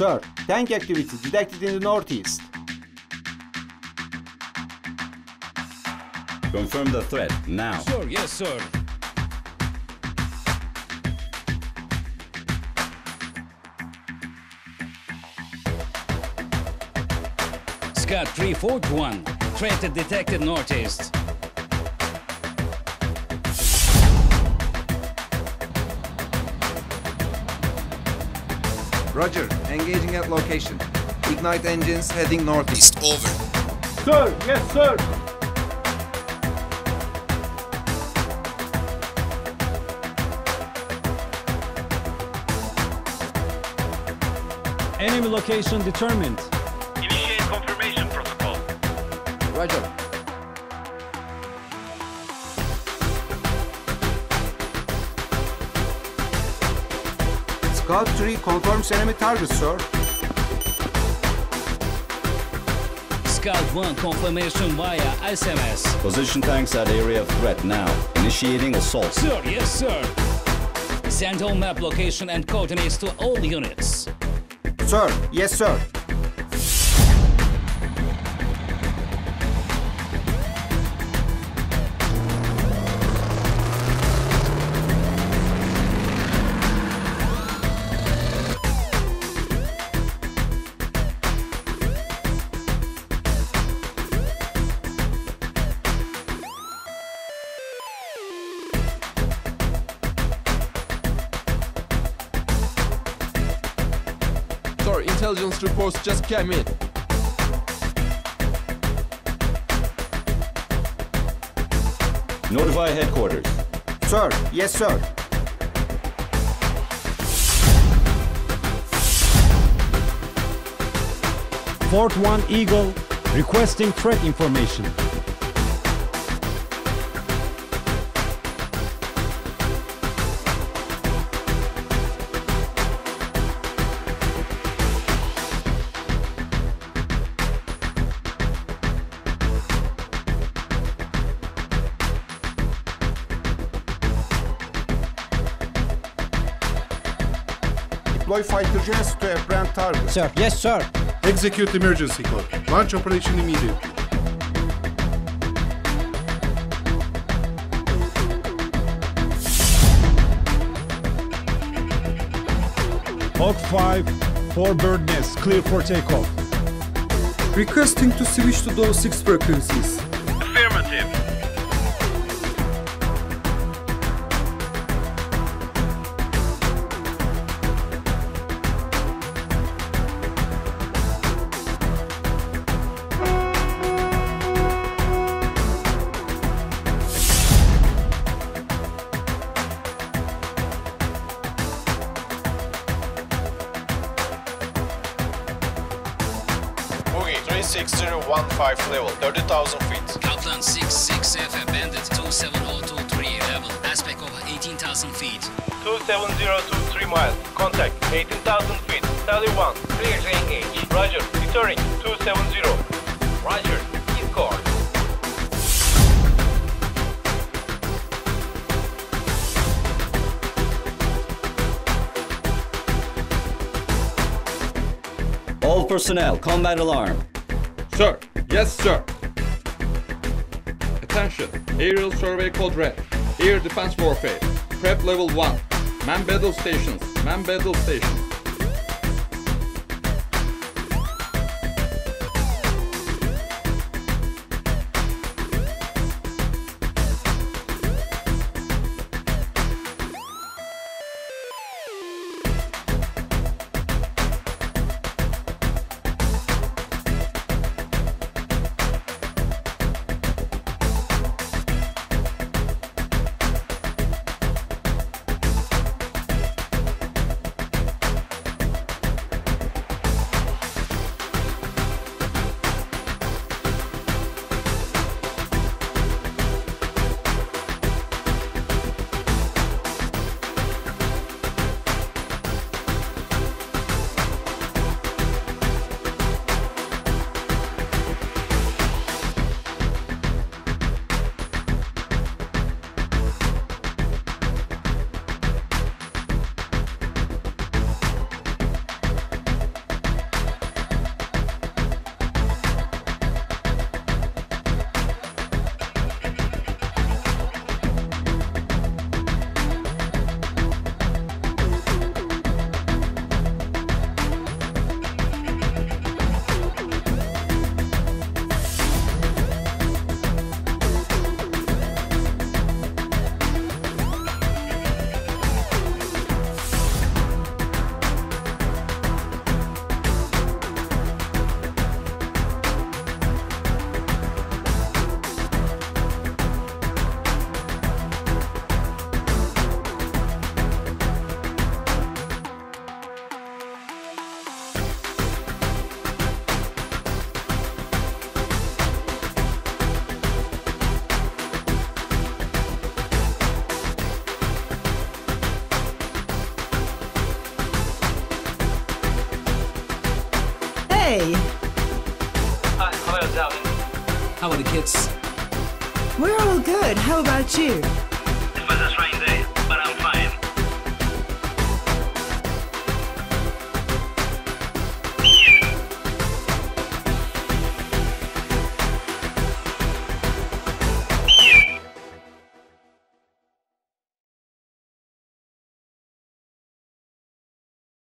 Sir, tank activity detected in the northeast. Confirm the threat, now. Sir, yes, sir. Scott 341. Threat detected northeast. Roger, engaging at location. Ignite engines heading northeast. Over. Sir, yes, sir. Enemy location determined. Initiate confirmation protocol. Roger. Scout 3 confirms enemy target, sir. Scout 1 confirmation via SMS. Position tanks at area of threat, now. Initiating assault. Sir, yes, sir. Send all map location and coordinates to all units. Sir, yes, sir. Sir, intelligence reports just came in. Notify headquarters. Sir, yes, sir. Fort 1 Eagle requesting threat information. Deploy fighter jets to apprehend target. Sir, yes, sir. Execute emergency code. Launch operation immediately. Hawk 5, 4 bird nests, clear for takeoff. Requesting to switch to those 6 frequencies. Affirmative. Boogie 36015 level, 30,000 feet. Kaplan 66F Bandit 27023 level. Aspect of 18,000 feet. 27023 miles. Contact 18,000 feet. Tally 1. Clear to engage. Roger. Deterring 270. Roger. Discord. All personnel, combat alarm. Sir, yes, sir. Attention, aerial survey code red. Air defense warfare. Prep level 1. Man battle stations. Man battle stations. Hey! Hi, how are you, Alvin? How are the kids? We're all good. How about you? It was a strange